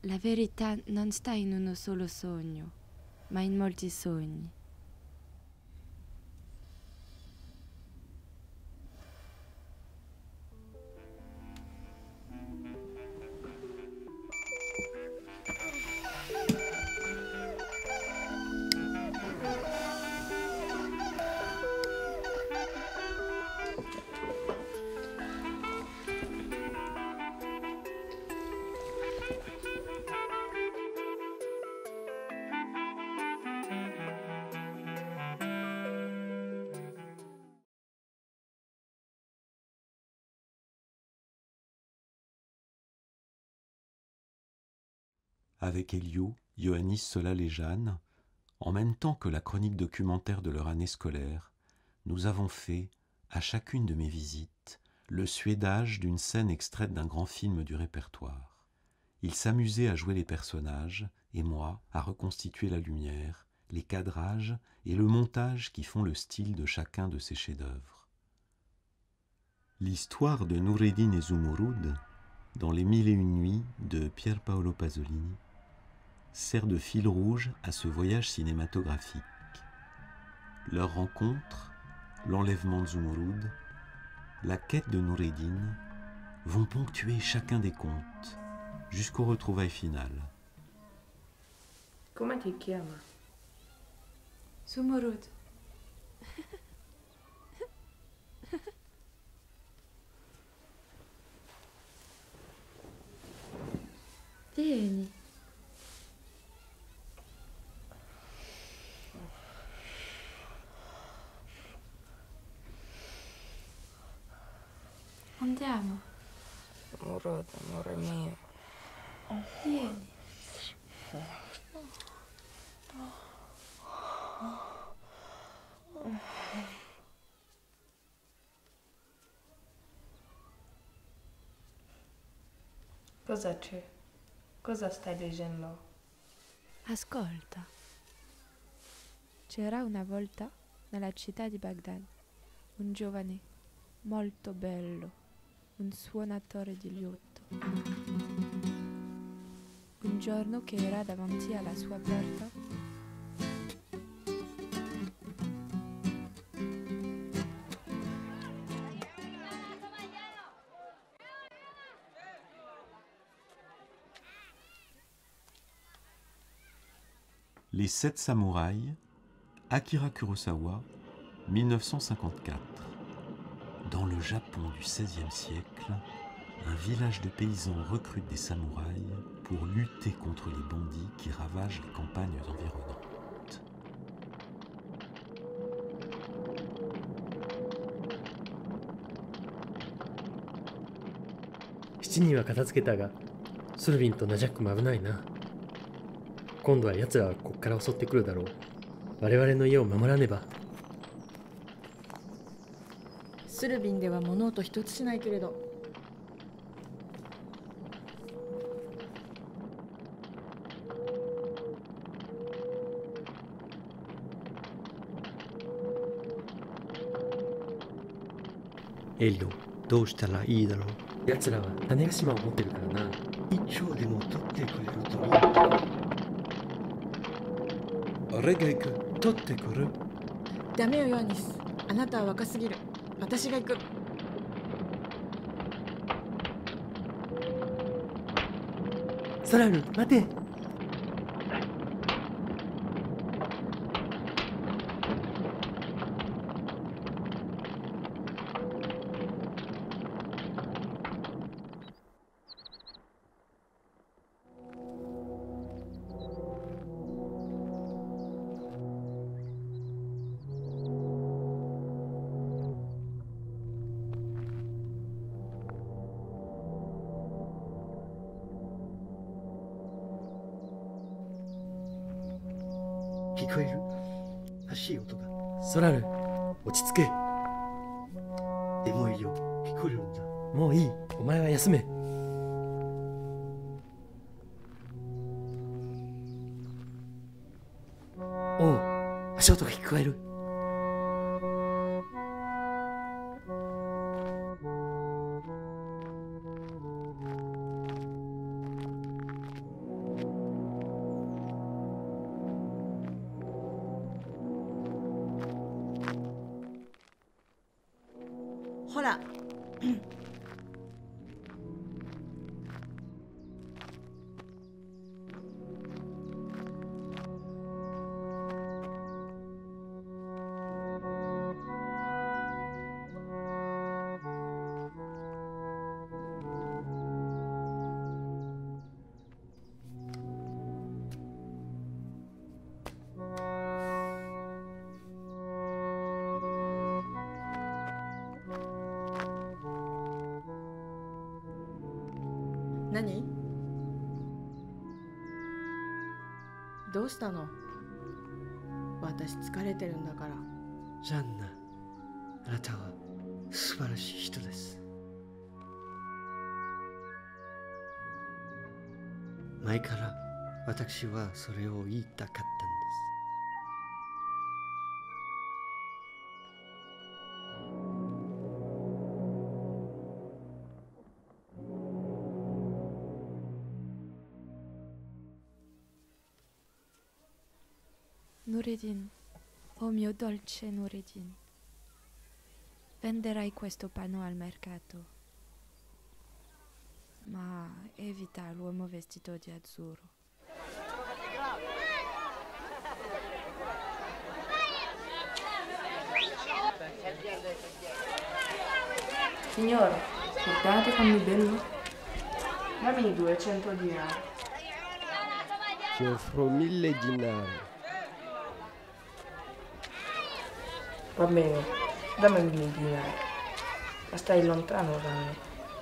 La verità non sta in uno solo sogno, ma in molti sogni. Avec Elio, Ioannis, Solal et Jeanne, en même temps que la chronique documentaire de leur année scolaire, nous avons fait, à chacune de mes visites, le suédage d'une scène extraite d'un grand film du répertoire. Ils s'amusaient à jouer les personnages, et moi à reconstituer la lumière, les cadrages et le montage qui font le style de chacun de ces chefs-d'œuvre. L'histoire de Noureddin et Zumurrud, dans Les Mille et une nuits de Pier Paolo Pasolini, sert de fil rouge à ce voyage cinématographique. Leur rencontre, l'enlèvement de Zumurrud, la quête de Noureddin vont ponctuer chacun des contes jusqu'au retrouvailles finales. Come ti chiama? Zumurrud. Vieni. Andiamo. Murad, amore mio. Vieni. Cosa c'è? Cosa stai leggendo? Ascolta. C'era una volta nella città di Baghdad un giovane molto bello, un suonatore di liutto. Un giorno che era davanti alla sua porta, Les Sept Samouraïs, Akira Kurosawa, 1954. Dans le Japon du XVIe siècle, un village de paysans recrute des samouraïs pour lutter contre les bandits qui ravagent les campagnes environnantes. 7人は片付けたが、スルビンとナジャックも危ないな。今度は奴らはこっから襲ってくるだろう。我々の家を守らねば。 スルビンでは物音一つしないけれど。 エリオ、どうしたらいいだろう。奴らは種子島を持ってるからな。 一丁でも取ってくれるといい。 俺が行く。取ってくる。 ダメよヨアニス、あなたは若すぎる。私が行く。 ソラル、待て。 聞こえる？欲しい音が。 ソラル、落ち着け。 でもいいよ、聞こえるんだ。 もういい。お前は休め。おう、足音が聞こえる。 ほら何？どうしたの？私疲れてるんだから。 ジャンナ、あなたは素晴らしい人です。前から私はそれを言いたかったんです。 Nureddin, oh mio dolce Nureddin, venderai questo panno al mercato, ma evita l'uomo vestito di azzurro. Signore, portate fammi bello? Dammi 200 dinari. Ti offro 1000 dinari. Va bene, dammi 1000 dinari. Ma stai lontano da me.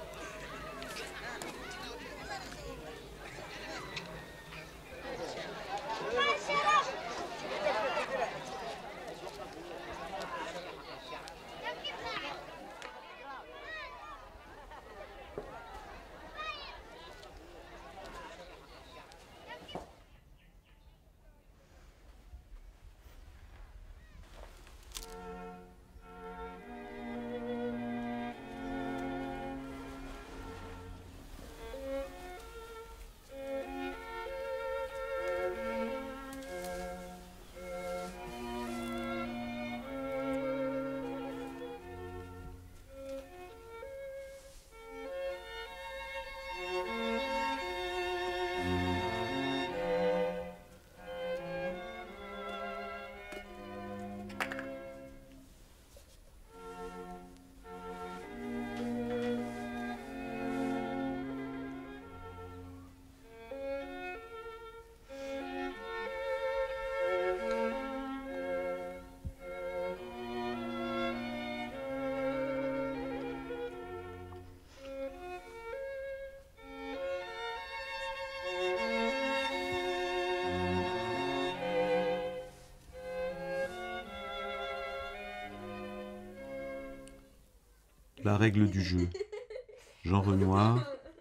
La règle du jeu. Jean Renoir,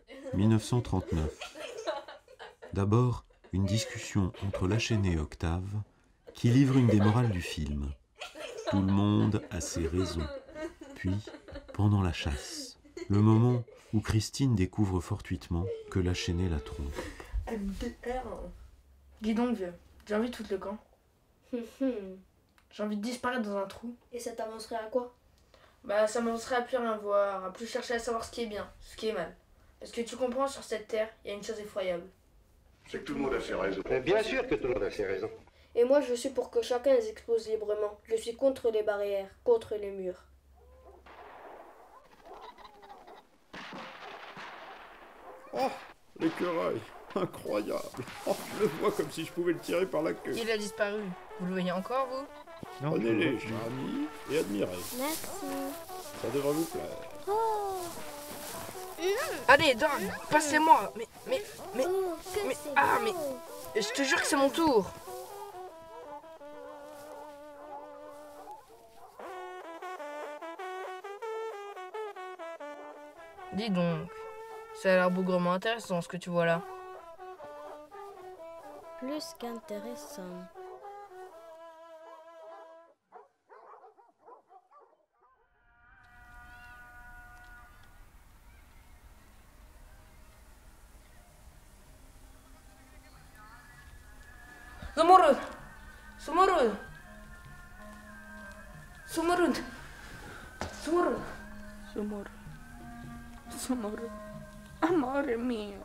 1939. D'abord, une discussion entre Lachenay et Octave qui livre une des morales du film. Tout le monde a ses raisons. Puis, pendant la chasse, le moment où Christine découvre fortuitement que Lachenay la trompe. MDR. Dis donc, vieux, j'ai envie de foutre le camp. J'ai envie de disparaître dans un trou. Et ça t'avancerait à quoi? Bah, ça m'avancerait à plus rien voir, à plus chercher à savoir ce qui est bien, ce qui est mal. Parce que tu comprends, sur cette terre, il y a une chose effroyable. C'est que tout le monde a ses raisons. Bien sûr que tout le monde a ses raisons. Et moi, je suis pour que chacun les expose librement. Je suis contre les barrières, contre les murs. Oh, l'écureuil, incroyable. Oh, je le vois comme si je pouvais le tirer par la queue. Il a disparu. Vous le voyez encore, vous? Prenez-les, chers amis, et admirez. Merci. Ça devrait vous plaire. Oh. Allez, donne, passez-moi. Mais, ah, mais, je te jure que c'est mon tour. Dis donc, ça a l'air bougrement intéressant ce que tu vois là. Plus qu'intéressant. Zumurud! Zumurud! Zumurud! Zumurud! Amor. Amor. Amore mio.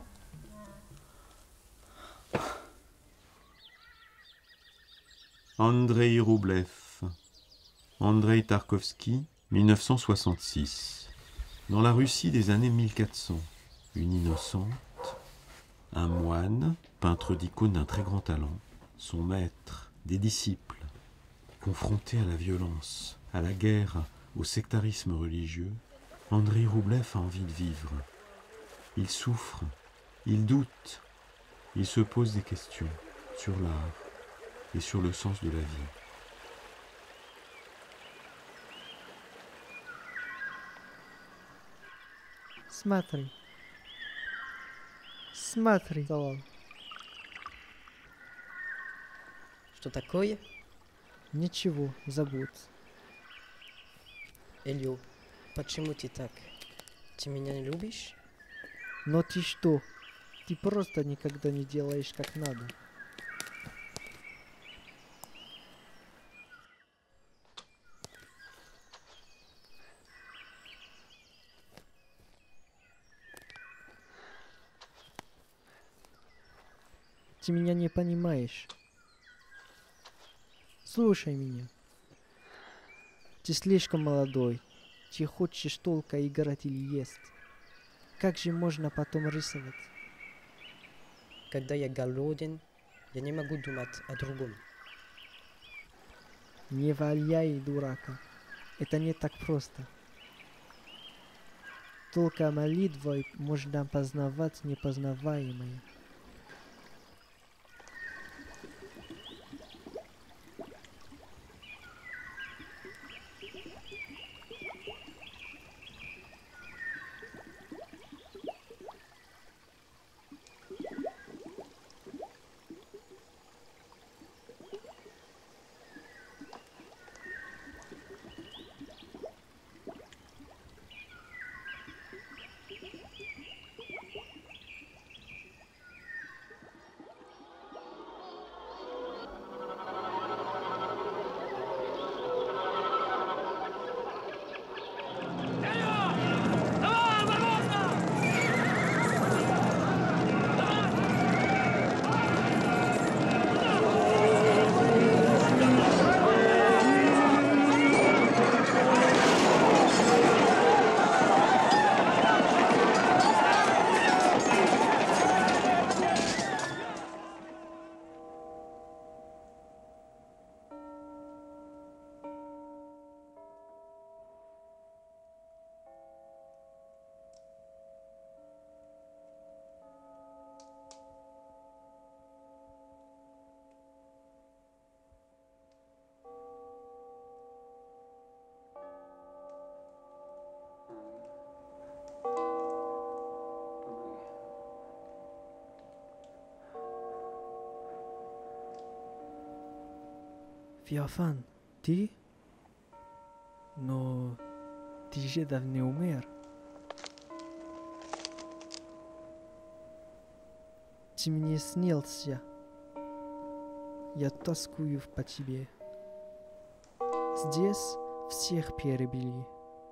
Andrei Roublev, Andrei Tarkovsky, 1966. Dans la Russie des années 1400, une innocente, un moine, peintre d'icônes d'un très grand talent, son maître, des disciples, confrontés à la violence, à la guerre, au sectarisme religieux, Andrei Roublev a envie de vivre. Il souffre, il doute, il se pose des questions sur l'art et sur le sens de la vie. Смотри. Смотри, Салал. Что такое? Ничего, забудь. Эльё, почему ты так? Ты меня не любишь? Но ты что? Ты просто никогда не делаешь как надо. Ты меня не понимаешь. Слушай меня. Ты слишком молодой. Ты хочешь только играть или есть. Как же можно потом рисовать? Когда я голоден, я не могу думать о другом. Не валяй, дурака. Это не так просто. Только молитвой можно познавать непознаваемое. Феофан, ты? Но ты же давно умер. Ты мне снился. Я тоскую по тебе. Здесь всех перебили.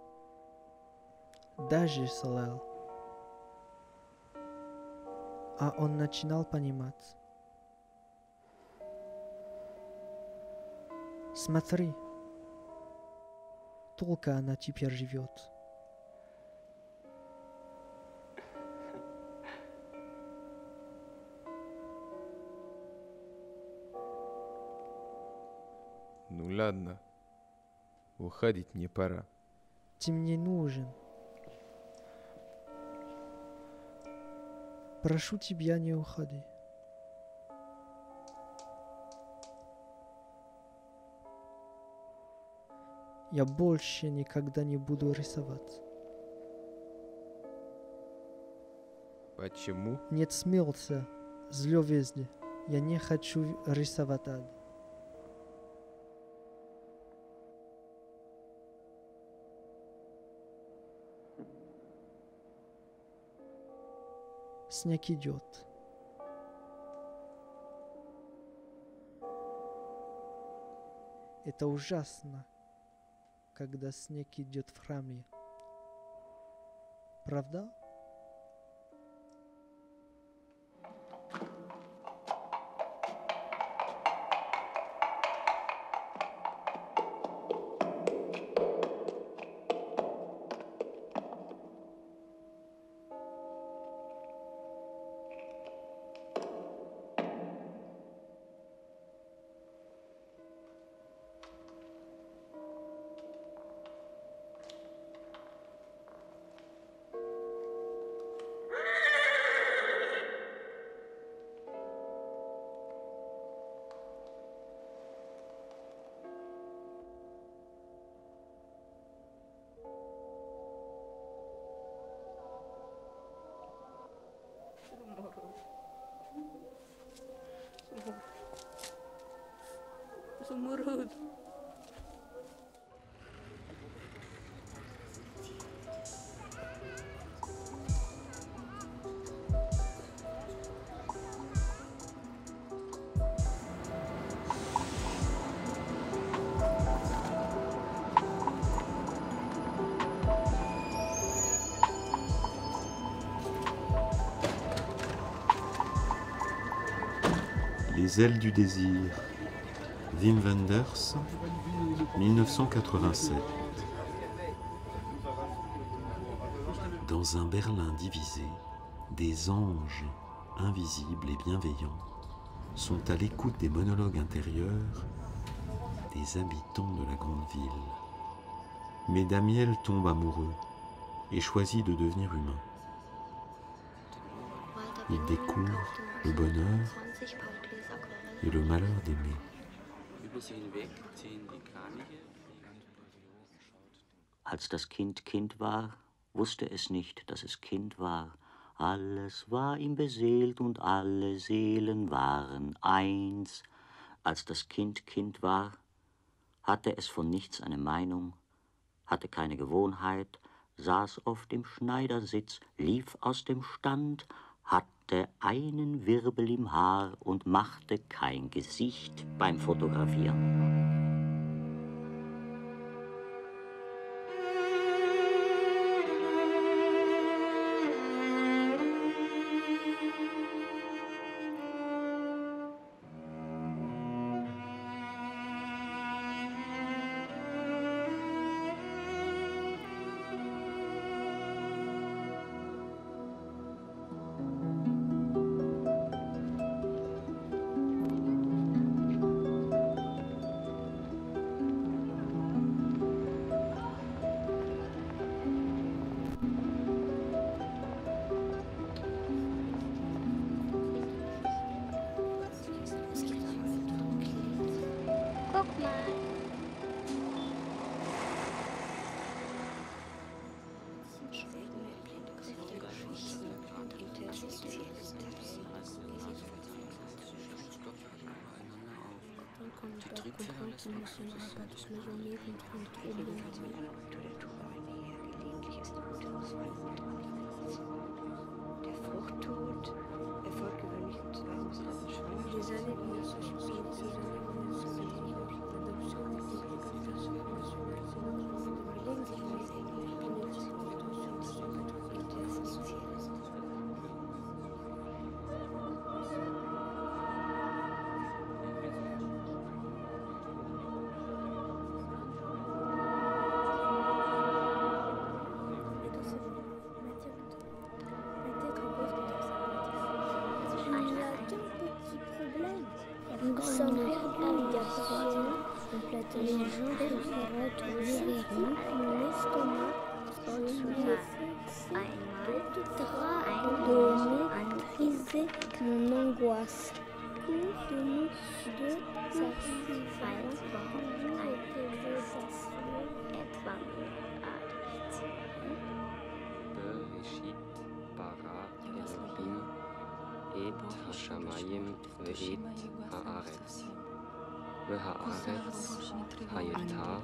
Даже Салал. А он начинал понимать. Смотри, только она теперь живет. Ну ладно, уходить мне пора. Ты мне нужен. Прошу тебя, не уходи. Я больше никогда не буду рисовать. Почему? Нет смелся, зло везде. Я не хочу рисовать ад. Снег идет. Это ужасно, когда снег идет в храме. Правда? Zumurud. Les ailes du désir, Wim Wenders, 1987. Dans un Berlin divisé, des anges invisibles et bienveillants sont à l'écoute des monologues intérieurs des habitants de la grande ville. Mais Damiel tombe amoureux et choisit de devenir humain. Il découvre le bonheur et le malheur d'aimer. Als das Kind Kind war, wusste es nicht, dass es Kind war. Alles war ihm beseelt und alle Seelen waren eins. Als das Kind Kind war, hatte es von nichts eine Meinung, hatte keine Gewohnheit, saß oft im Schneidersitz, lief aus dem Stand, hatte einen Wirbel im Haar und machte kein Gesicht beim Fotografieren. Der Fruchttod erfolgt gewöhnlich in 2 bis 3 Schwangerschaften. Nous sommes garçons, les gens préfèrent trouver mon estomac sous les de maîtriser mon angoisse. Pour de nous deux, ça בראשית ברא אלוהים את השמיים ואת הארץ. והארץ הייתה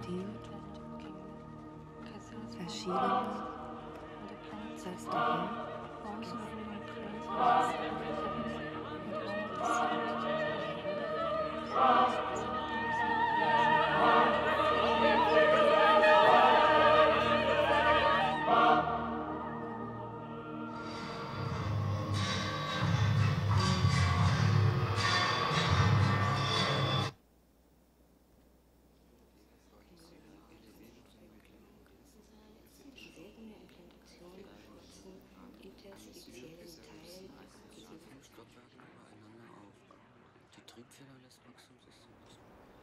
Triebfeder des Wachstumssystems.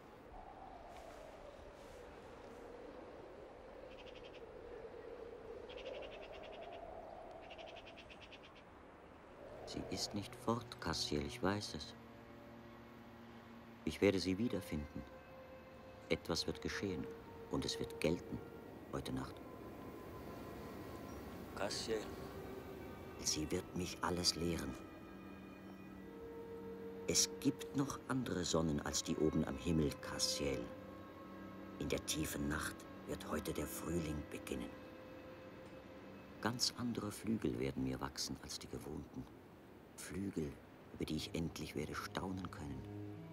Sie ist nicht fort, Cassiel, ich weiß es. Ich werde sie wiederfinden. Etwas wird geschehen und es wird gelten heute Nacht. Cassiel, sie wird mich alles lehren. Es gibt noch andere Sonnen als die oben am Himmel, Cassiel. In der tiefen Nacht wird heute der Frühling beginnen. Ganz andere Flügel werden mir wachsen als die gewohnten. Flügel, über die ich endlich werde staunen können.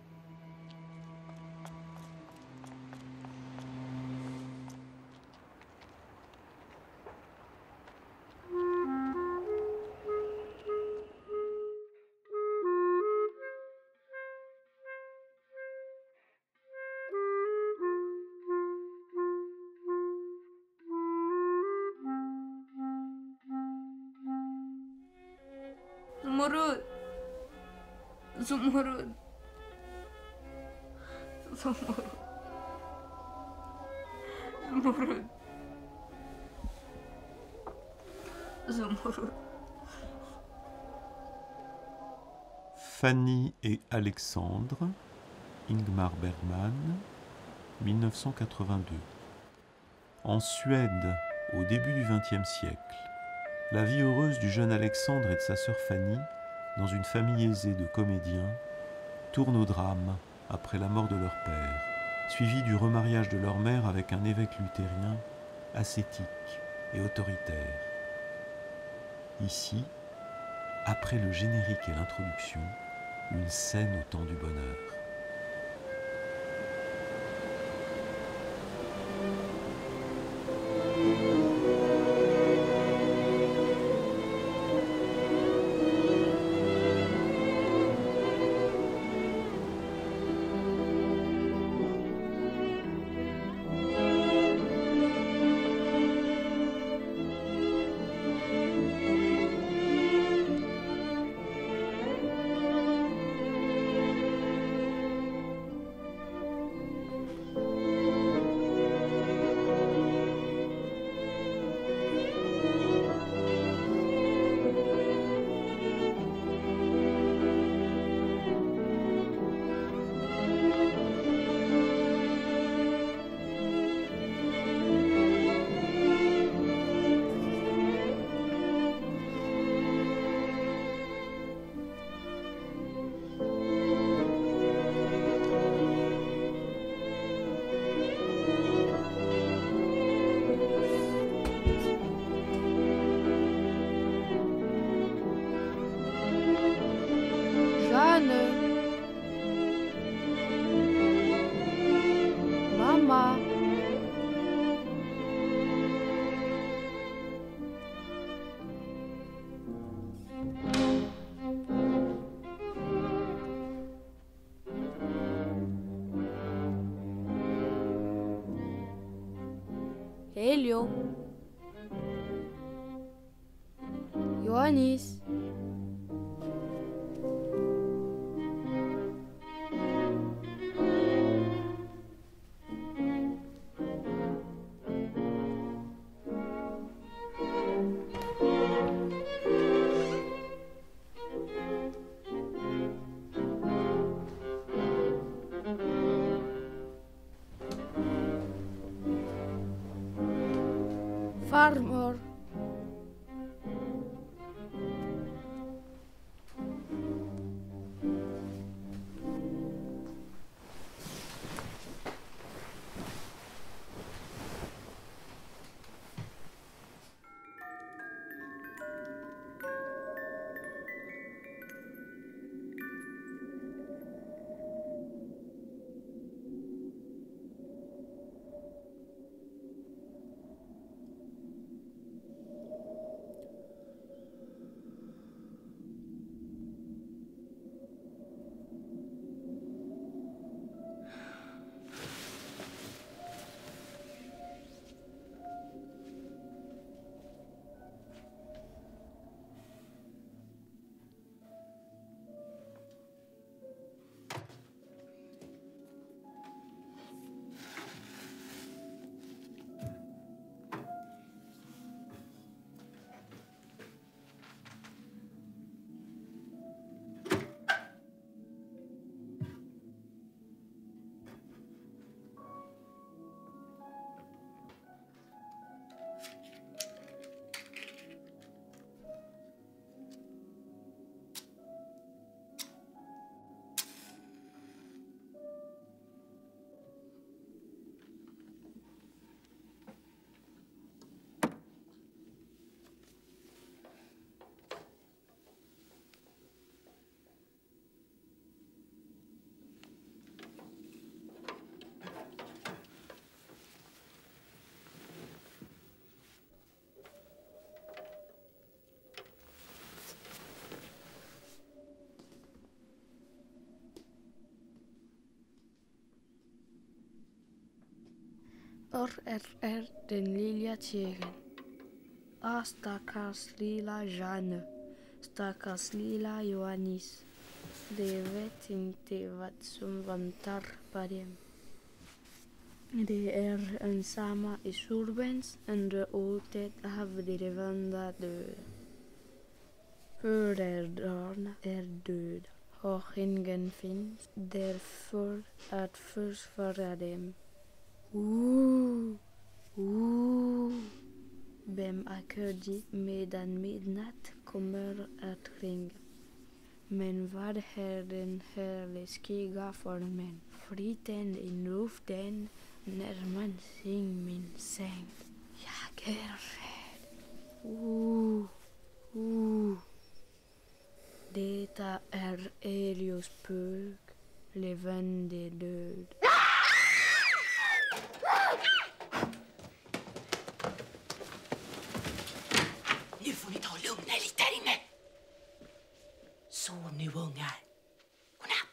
Zumurud. Zumurud. Zumurud. Zumurud. Zumurud. Fanny et Alexandre, Ingmar Bergman, 1982. En Suède, au début du XXe siècle, la vie heureuse du jeune Alexandre et de sa sœur Fanny, dans une famille aisée de comédiens, tourne au drame après la mort de leur père, suivi du remariage de leur mère avec un évêque luthérien ascétique et autoritaire. Ici, après le générique et l'introduction, une scène au temps du bonheur. Mama. Helio. Ioannis. Farmer. den lilla tjegen. Stackars lilla Janne. Stackars lilla Johannes. De vet inte vad som väntar på dem. De är ensamma i sorbens under hotet av de vända död. Föräldrarna är döda och ingen finns därför att försvara dem. Vem är dit medan midnatt kommer att ringa? Men vad är den här läskiga formen? Friten i luften när man synger min säng. Jag är rädd. Detta är Elios spök, levande död. Nu får ni ta och lugna er lite här inne. Så nu ungar. Godnatt.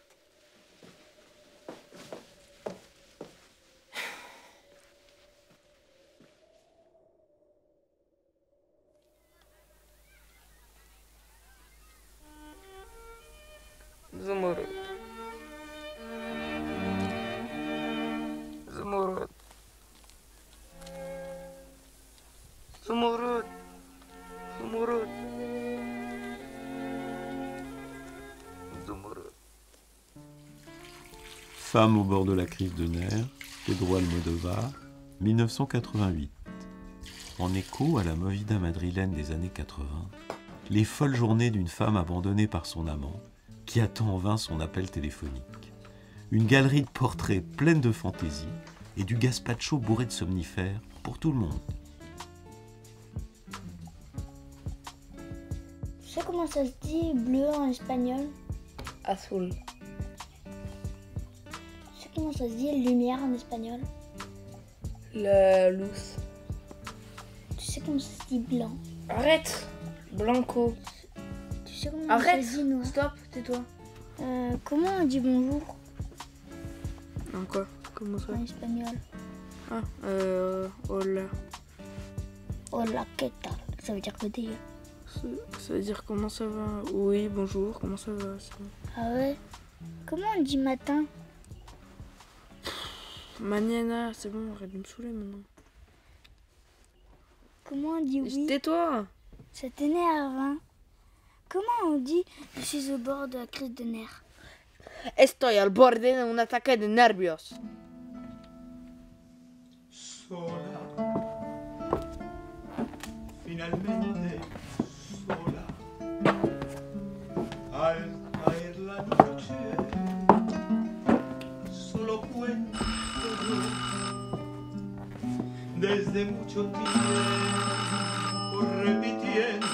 Замурод. Замурод. Замурод. Замурод. Zamurud. Femme au bord de la crise de nerfs, Pedro Almodóvar, 1988. En écho à la movida madrilène des années 80, les folles journées d'une femme abandonnée par son amant, qui attend en vain son appel téléphonique. Une galerie de portraits pleine de fantaisie et du gazpacho bourré de somnifères pour tout le monde. Tu sais comment ça se dit bleu en espagnol? Azul. Tu sais comment ça se dit lumière en espagnol? La luz. Tu sais comment ça se dit blanc? Arrête. Blanco. Tu sais comment Arrête. ça se dit noir? Stop, tais-toi. Comment on dit bonjour En quoi? Comment ça? en espagnol? Hola. Hola, ¿qué tal? Ça veut dire que dire. Ça veut dire comment ça va? Oui, bonjour, comment ça va? Ah ouais? Comment on dit matin? Mañana, c'est bon, arrête de me saouler maintenant. Comment on dit oui? Tais-toi! Ça t'énerve, hein? Comment on dit je suis au bord de la crise de nerfs? Estoy al borde de un ataque de nervios. Sola, finalmente sola, al caer la noche, solo cuento yo, desde mucho tiempo repitiendo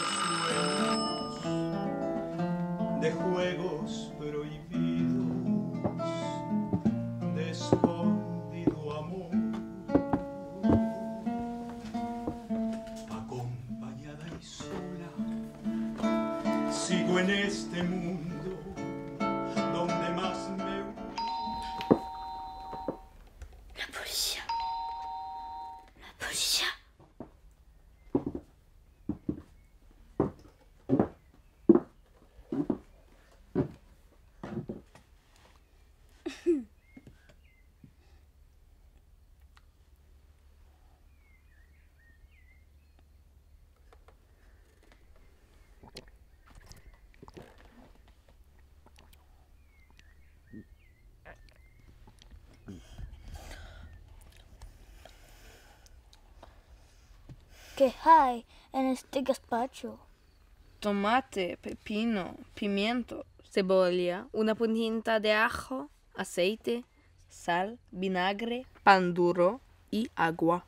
sueños de juegos prohibidos, de escondido amor. Acompañada y sola, sigo en este mundo donde más me... La policía. La policía. ¿Qué hay en este gazpacho? Tomate, pepino, pimiento, cebolla, una puntita de ajo, aceite, sal, vinagre, pan duro y agua.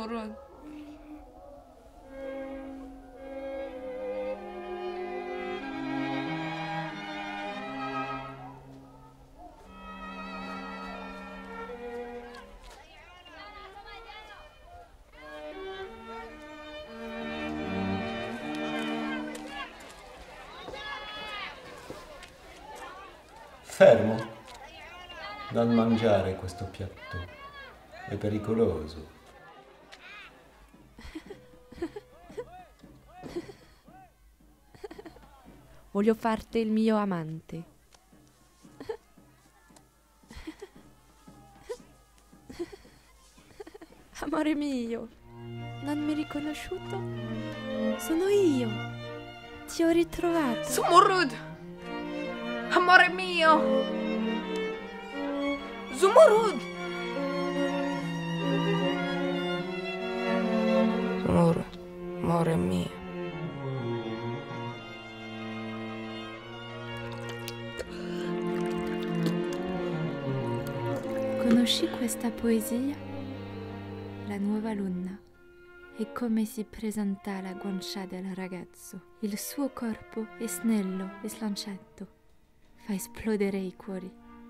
Zamurud. Fermo. Non mangiare questo piatto. È pericoloso. Voglio farti il mio amante. Amore mio, non mi hai riconosciuto? Sono io. Ti ho ritrovato. Zumurrud! Amore mio! Zumurrud! Zumurrud, amore mio. Conosci questa poesia? La nuova luna è come si presenta alla guancia del ragazzo. Il suo corpo è snello e slanciato, fa esplodere i cuori.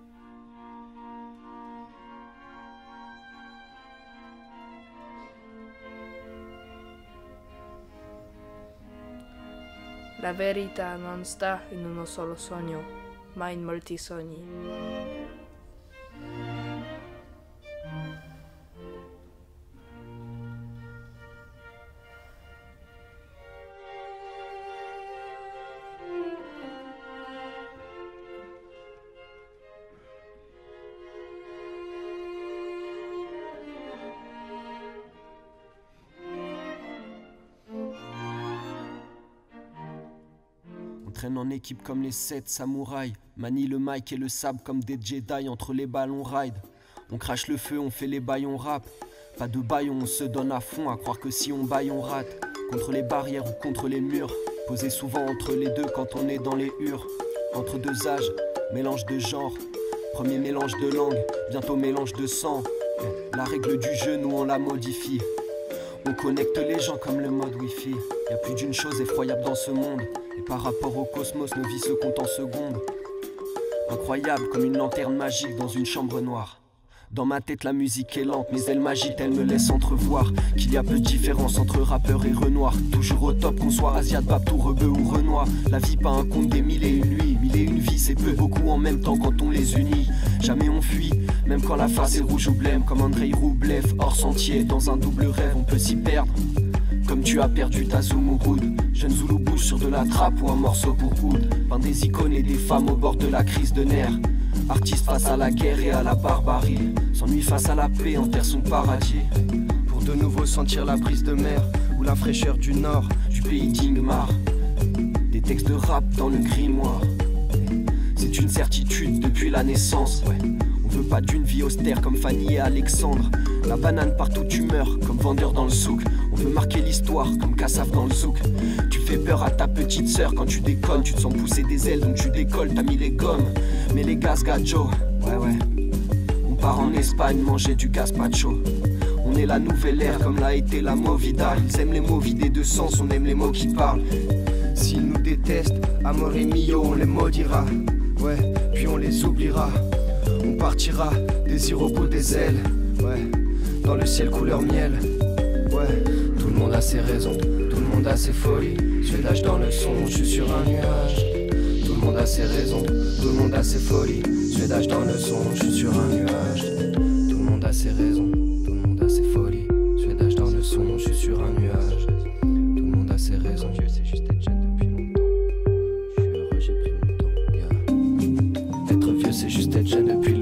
La verità non sta in uno solo sogno, ma in molti sogni. Traîne en équipe comme les 7 samouraïs, manie le mic et le sabre comme des Jedi. Entre les balles on ride, on crache le feu, on fait les bails, on rappe. Pas de bail, on se donne à fond, à croire que si on baille on rate. Contre les barrières ou contre les murs, posé souvent entre les deux quand on est dans les hurs. Entre deux âges, mélange de genres, premier mélange de langue, bientôt mélange de sang. La règle du jeu, nous on la modifie. On connecte les gens comme le mode wifi. Y a plus d'une chose effroyable dans ce monde. Et par rapport au cosmos, nos vies se comptent en secondes. Incroyable comme une lanterne magique dans une chambre noire. Dans ma tête la musique est lente, mais elle m'agite, elle me laisse entrevoir qu'il y a peu de différence entre rappeur et Renoir. Toujours au top qu'on soit Asiat, Babtou, Rebeu ou Renoir. La vie pas un conte des mille et une nuits. Mille et une vies c'est peu, beaucoup en même temps quand on les unit. Jamais on fuit, même quand la face est rouge ou blême. Comme Andrei Roublev, hors sentier, dans un double rêve on peut s'y perdre. Comme tu as perdu ta Zumurrud. Jeune Zoulou bouge sur de la trappe ou un morceau pour oud. Peint des icônes et des femmes au bord de la crise de nerfs. Artiste face à la guerre et à la barbarie. S'ennuie face à la paix, enterre son paradis. Pour de nouveau sentir la brise de mer ou la fraîcheur du nord, du pays d'Ingmar. Des textes de rap dans le grimoire. C'est une certitude depuis la naissance, ouais. On veut pas d'une vie austère comme Fanny et Alexandre. La banane partout tu meurs comme vendeur dans le souk. On veut marquer l'histoire comme Kassaf dans le zouk. Tu fais peur à ta petite sœur quand tu déconnes. Tu te sens pousser des ailes donc tu décolles, t'as mis les gommes. Mais les gaz gajo, ouais. On part en Espagne manger du gazpacho. On est la nouvelle ère comme l'a été la Movida. Ils aiment les mots vidés de sens, on aime les mots qui parlent. S'ils nous détestent, amor et mio, on les maudira. Ouais, puis on les oubliera. On partira, désir au bout des ailes. Ouais, dans le ciel couleur miel. Ouais, tout le monde a ses raisons, tout le monde a ses folies. Suédage dans le son, je suis sur un nuage. Tout le monde a ses raisons, tout le monde a ses folies. Suédage dans le son, je suis sur un nuage. Tout le monde a ses raisons, tout le monde a ses folies. Suédage dans le son, je suis sur un nuage. Tout le monde a ses raisons. Dieu, c'est juste être jeune depuis longtemps. Je suis heureux, j'ai pris mon temps. Yeah. Être vieux, c'est juste être jeune depuis